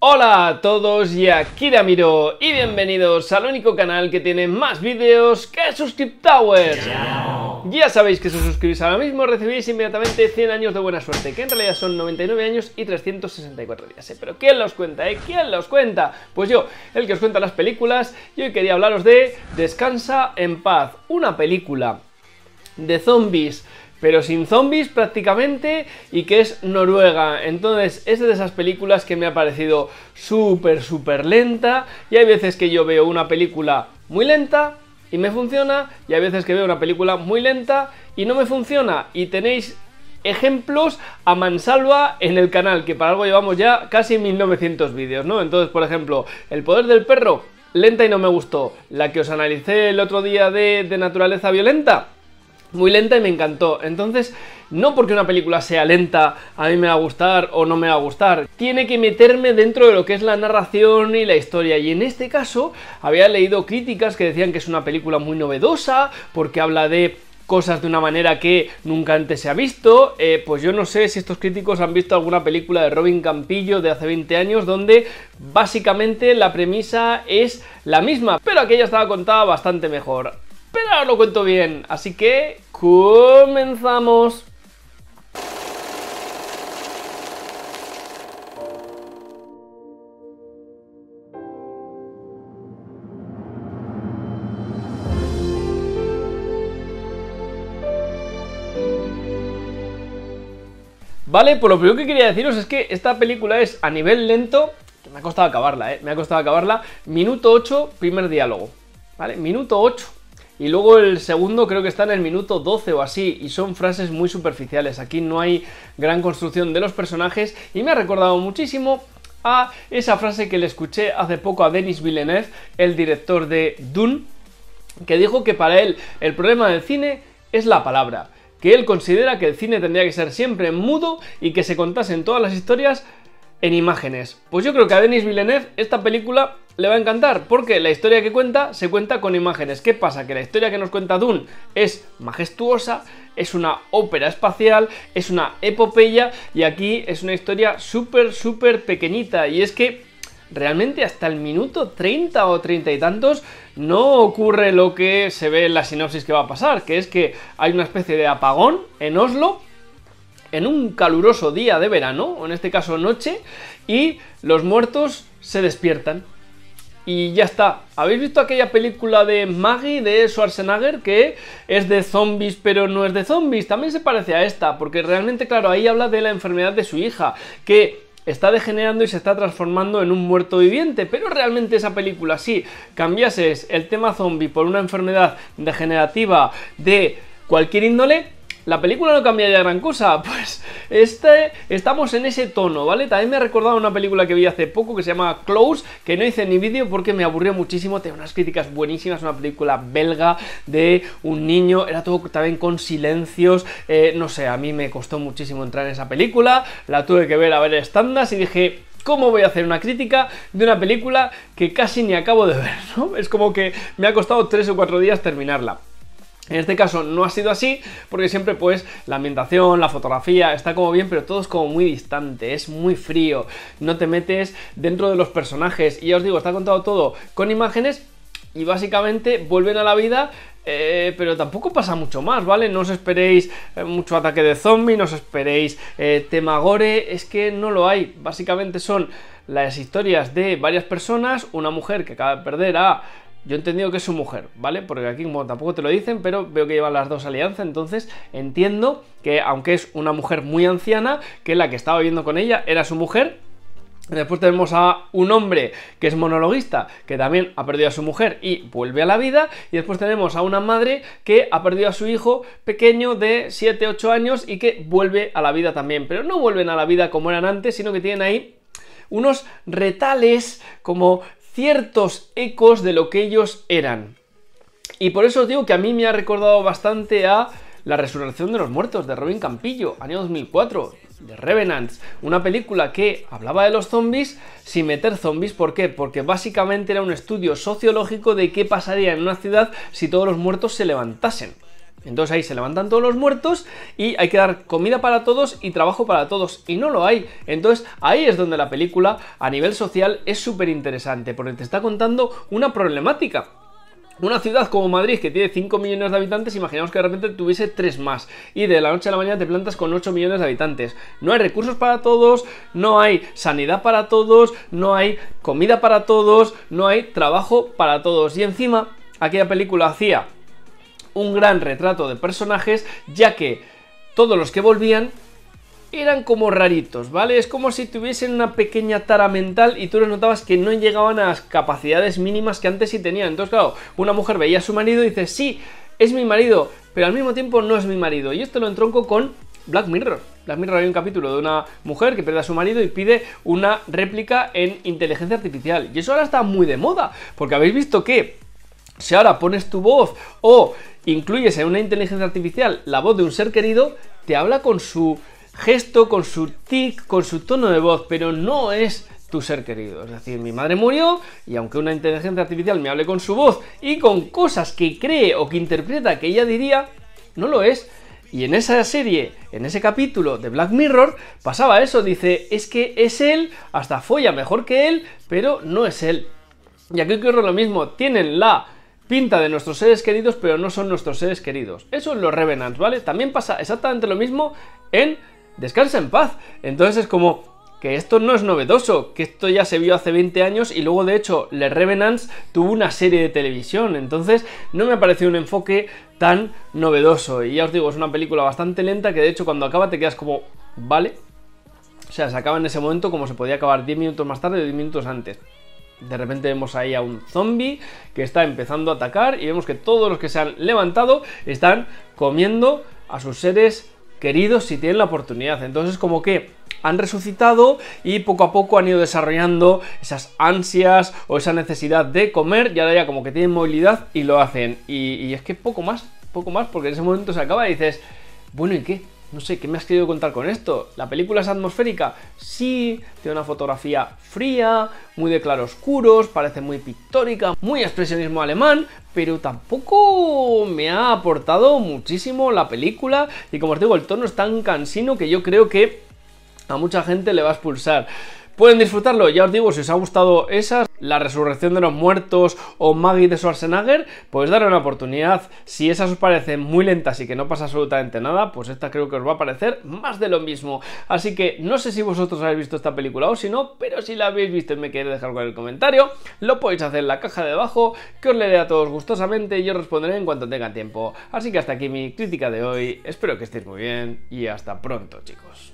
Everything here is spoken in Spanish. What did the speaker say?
Hola a todos y aquí Ramiro y bienvenidos al único canal que tiene más vídeos que Subscriptowers. Ya sabéis que si os suscribís ahora mismo recibís inmediatamente 100 años de buena suerte, que en realidad son 99 años y 364 días. Pero ¿quién los cuenta? ¿Quién los cuenta? Pues yo, el que os cuenta las películas, y hoy quería hablaros de Descansa en paz, una película de zombies, pero sin zombies prácticamente, y que es noruega. Entonces es de esas películas que me ha parecido súper lenta, y hay veces que yo veo una película muy lenta y me funciona, y hay veces que veo una película muy lenta y no me funciona, y tenéis ejemplos a mansalva en el canal, que para algo llevamos ya casi 1900 vídeos, ¿no? Entonces, por ejemplo, El poder del perro, lenta y no me gustó. La que os analicé el otro día de naturaleza violenta, muy lenta y me encantó. Entonces, no porque una película sea lenta a mí me va a gustar o no me va a gustar, tiene que meterme dentro de lo que es la narración y la historia. Y en este caso había leído críticas que decían que es una película muy novedosa porque habla de cosas de una manera que nunca antes se ha visto. Pues yo no sé si estos críticos han visto alguna película de Robin Campillo de hace 20 años donde básicamente la premisa es la misma, pero aquella estaba contada bastante mejor. Pero ahora lo cuento bien, así que comenzamos. Vale, pues lo primero que quería deciros es que esta película es a nivel lento, que me ha costado acabarla, me ha costado acabarla, minuto 8, primer diálogo, ¿vale? Minuto 8. Y luego el segundo creo que está en el minuto 12 o así, y son frases muy superficiales. Aquí no hay gran construcción de los personajes, y me ha recordado muchísimo a esa frase que le escuché hace poco a Denis Villeneuve, el director de Dune, que dijo que para él el problema del cine es la palabra, que él considera que el cine tendría que ser siempre mudo y que se contasen todas las historias en imágenes. Pues yo creo que a Denis Villeneuve esta película le va a encantar, porque la historia que cuenta se cuenta con imágenes. ¿Qué pasa? Que la historia que nos cuenta Dune es majestuosa, es una ópera espacial, es una epopeya, y aquí es una historia súper pequeñita, y es que realmente hasta el minuto 30 o 30 y tantos no ocurre lo que se ve en la sinopsis que va a pasar, que es que hay una especie de apagón en Oslo en un caluroso día de verano, o en este caso noche, y los muertos se despiertan. Y ya está. ¿Habéis visto aquella película de Maggie de Schwarzenegger que es de zombies pero no es de zombies? También se parece a esta, porque realmente, claro, ahí habla de la enfermedad de su hija, que está degenerando y se está transformando en un muerto viviente. Pero realmente esa película, si cambiases el tema zombie por una enfermedad degenerativa de cualquier índole, la película no cambiaría gran cosa. Pues estamos en ese tono, ¿vale? También me ha recordado una película que vi hace poco que se llama Close, que no hice ni vídeo porque me aburrió muchísimo. Tiene unas críticas buenísimas, una película belga de un niño, era todo también con silencios, no sé, a mí me costó muchísimo entrar en esa película, la tuve que ver a ver estándares y dije, ¿cómo voy a hacer una crítica de una película que casi ni acabo de ver, ¿no? Es como que me ha costado 3 o 4 días terminarla. En este caso no ha sido así, porque siempre pues la ambientación, la fotografía está como bien, pero todo es como muy distante, es muy frío, no te metes dentro de los personajes, y ya os digo, está contado todo con imágenes y básicamente vuelven a la vida. Pero tampoco pasa mucho más, ¿vale? No os esperéis mucho ataque de zombie, no os esperéis tema gore, es que no lo hay. Básicamente son las historias de varias personas, una mujer que acaba de perder a... Yo he entendido que es su mujer, ¿vale? Porque aquí como tampoco te lo dicen, pero veo que llevan las dos alianza, entonces entiendo que aunque es una mujer muy anciana, que la que estaba viviendo con ella era su mujer. Después tenemos a un hombre que es monologuista, que también ha perdido a su mujer y vuelve a la vida. Y después tenemos a una madre que ha perdido a su hijo pequeño de 7-8 años y que vuelve a la vida también. Pero no vuelven a la vida como eran antes, sino que tienen ahí unos retales, como ciertos ecos de lo que ellos eran. Y por eso os digo que a mí me ha recordado bastante a La resurrección de los muertos, de Robin Campillo, año 2004, de Revenants, una película que hablaba de los zombies sin meter zombies. ¿Por qué? Porque básicamente era un estudio sociológico de qué pasaría en una ciudad si todos los muertos se levantasen. Entonces ahí se levantan todos los muertos y hay que dar comida para todos y trabajo para todos, y no lo hay. Entonces ahí es donde la película a nivel social es súper interesante, porque te está contando una problemática. Una ciudad como Madrid, que tiene 5 millones de habitantes, imaginamos que de repente tuviese 3 más, y de la noche a la mañana te plantas con 8 millones de habitantes. No hay recursos para todos, no hay sanidad para todos, no hay comida para todos, no hay trabajo para todos. Y encima, aquella película hacía un gran retrato de personajes, ya que todos los que volvían eran como raritos, ¿vale? Es como si tuviesen una pequeña tara mental y tú les notabas que no llegaban a las capacidades mínimas que antes sí tenían. Entonces, claro, una mujer veía a su marido y dice, sí, es mi marido, pero al mismo tiempo no es mi marido. Y esto lo entronco con Black Mirror. Black Mirror, hay un capítulo de una mujer que pierde a su marido y pide una réplica en inteligencia artificial. Y eso ahora está muy de moda, porque habéis visto que si ahora pones tu voz o incluyes en una inteligencia artificial la voz de un ser querido, te habla con su gesto, con su tic, con su tono de voz, pero no es tu ser querido. Es decir, mi madre murió y aunque una inteligencia artificial me hable con su voz y con cosas que cree o que interpreta que ella diría, no lo es. Y en esa serie, en ese capítulo de Black Mirror, pasaba eso. Dice, es que es él, hasta folla mejor que él, pero no es él. Y aquí ocurre lo mismo, tienen la pinta de nuestros seres queridos, pero no son nuestros seres queridos. Eso es los Revenants, ¿vale? También pasa exactamente lo mismo en Descansa en paz. Entonces es como que esto no es novedoso, que esto ya se vio hace 20 años y luego de hecho Les Revenants tuvo una serie de televisión. Entonces no me pareció un enfoque tan novedoso. Y ya os digo, es una película bastante lenta que de hecho cuando acaba te quedas como, ¿vale? O sea, se acaba en ese momento como se podía acabar 10 minutos más tarde o 10 minutos antes. De repente vemos ahí a un zombie que está empezando a atacar y vemos que todos los que se han levantado están comiendo a sus seres queridos si tienen la oportunidad. Entonces como que han resucitado y poco a poco han ido desarrollando esas ansias o esa necesidad de comer y ahora ya como que tienen movilidad y lo hacen. Y es que poco más, porque en ese momento se acaba y dices, bueno, ¿y qué? No sé, ¿qué me has querido contar con esto? ¿La película es atmosférica? Sí, tiene una fotografía fría, muy de claroscuros, parece muy pictórica, muy expresionismo alemán, pero tampoco me ha aportado muchísimo la película y como os digo, el tono es tan cansino que yo creo que a mucha gente le va a expulsar. Pueden disfrutarlo, ya os digo, si os ha gustado esas, La Resurrección de los Muertos o Maggie de Schwarzenegger, pues darle una oportunidad. Si esas os parecen muy lentas y que no pasa absolutamente nada, pues esta creo que os va a parecer más de lo mismo. Así que no sé si vosotros habéis visto esta película o si no, pero si la habéis visto y me queréis dejar con el comentario, lo podéis hacer en la caja de abajo, que os leeré a todos gustosamente y os responderé en cuanto tenga tiempo. Así que hasta aquí mi crítica de hoy, espero que estéis muy bien y hasta pronto, chicos.